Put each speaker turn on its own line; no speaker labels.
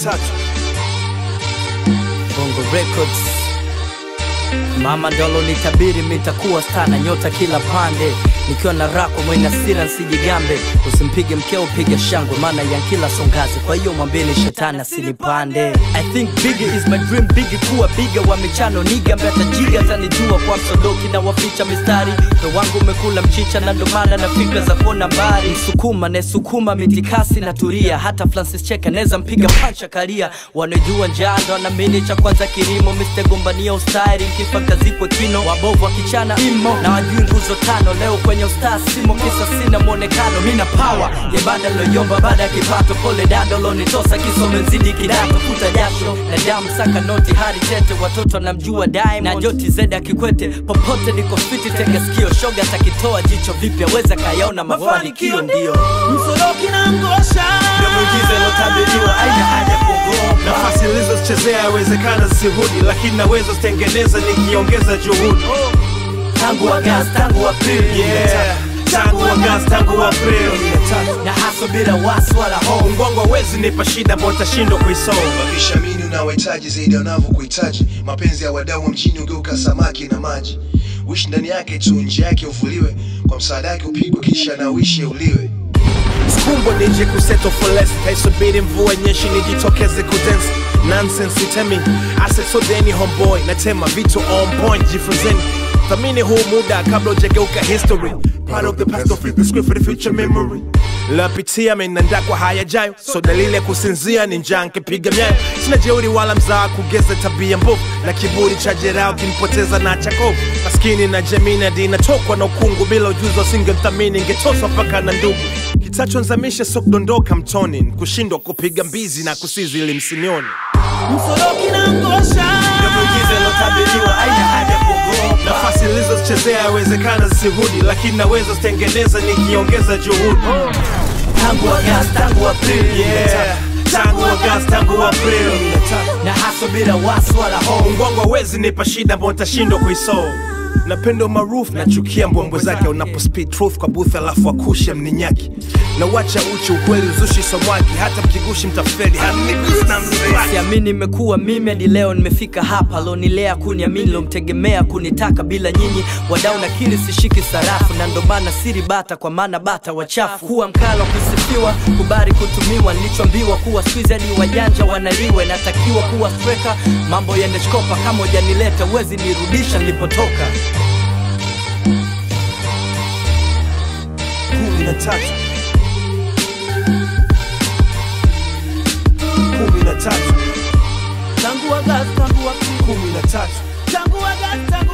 Bongo Records. Mama ndolo nitabiri mitakuwa stana nyota kila pande. Nikiwa na rako mwenye sira nsijigambe. Usimpige mkeo piga shangwe maana yankila songazi. Kwa hiyo mwambeni shetani asinipande. I think bigger is my dream, bigger kuwa bigger wa michano niga mbeta jiga tanijua kwa msodoki na waficha mistari. Kwa wangu umekula mchicha na ndomana na fikra za kona mbari. Sukuma ne sukuma mitikasi na turia. Hata Francis Cheka neza mpiga pancha karia. Wanajua njando na mini cha kwanza kirimo. Mr. Gombania ustari mkifa kazi kwa kino. Wabovu wa kichana imo na wajui nguzo tano. Leo kwenye ustaa simo kisa sina mwonekano. Mina power ya bada loyomba bada ya kipato. Pole dado lo nitosa kisome nzidi kidato. Kuta jasho na damu saka noti hari tete. Watoto na mjua Diamond na joti zeda kikwete. Popote niko fiti tega skio. Shoga takitoa jicho vipya weza kayaona mafanikio ndio.
Msoroki na ngosha
ndio muujiza lotabiriwa aina haja kugopa.
Nafasi lizo chezea yawezekana zisirudi. Lakini naweza zitengeneza nikiongeza juhudi.
Tangu August, tangu April,
yeah. Tangu August, tangu April,
na haso bila wasu wala hofu.
Mgongo wezi nipa shida mbota shindo kuisolve.
Wakishamini unawahitaji zaidi ya unavyokuhitaji. Mapenzi ya wadau wa mjini ungeuka samaki na maji. Wish ndani yake tu nje yake uvuliwe. Kwa msaada yake upigwe kisha na wishi uliwe.
Skumbo nije kuseto for less. Kaisubiri mvua nyeshi nijitokeze kudensi. Nonsense itemi ase so deni homeboy. Natema vitu on point jifunzeni. Thamini huu muda kabla ujageuka history. Part of the past don't fit the script for the future memory. Lapitia menanda kwa haya jayo. So dalile kusinzia ni njaa nkipiga myayo. Sina jeuri wala mzaa kugeza tabia mbovu. Na kiburi cha jerao kinipoteza na chakovu. Maskini na jamii dina tokwa na ukungu. Bila ujuzo singe mthamini ngetoswa paka na ndugu. Kitacho nzamisha so kudondoka mtoni. Kushindwa kupiga mbizi na kusizi ili msinioni. Msoroki na ngosha
ndio muujiza lotabiriwa aina haja kugopa.
Nafasi lizo chezea yawezekana zisirudi. Lakini naweza zitengeneza nikiongeza juhudi.
Tangu August, tangu April,
yeah. Tangu August, tangu April,
na haso bila wasu wala hofu.
Mgongo wezi nipa shida mbota shindo kuisolve. Napendo maroof na chukia mbwembwe zake. Unapo speed truth kwa booth alafu akushe mninyaki. Na wacha uchi ukweli uzushi samwaki. Hata mkigushi mtafeli hanigusi na mzee.
Siamini imekuwa mimi hadi leo nimefika hapa. Lo nilea kuniamini lo mtegemea kunitaka bila nyinyi. Wadau na kili sishiki sarafu. Na ndomana siri bata kwa maana bata wachafu. Kuwa mkalo kusifiwa kubari kutumiwa. Nilichoambiwa kuwa squeeze hadi wajanja wanaliwe. Natakiwa kuwa striker mambo yende shkopa. Kama hujanileta uwezi nirudisha nilipotoka.
13 13
Tangu August, tangu April,
13
tangu August.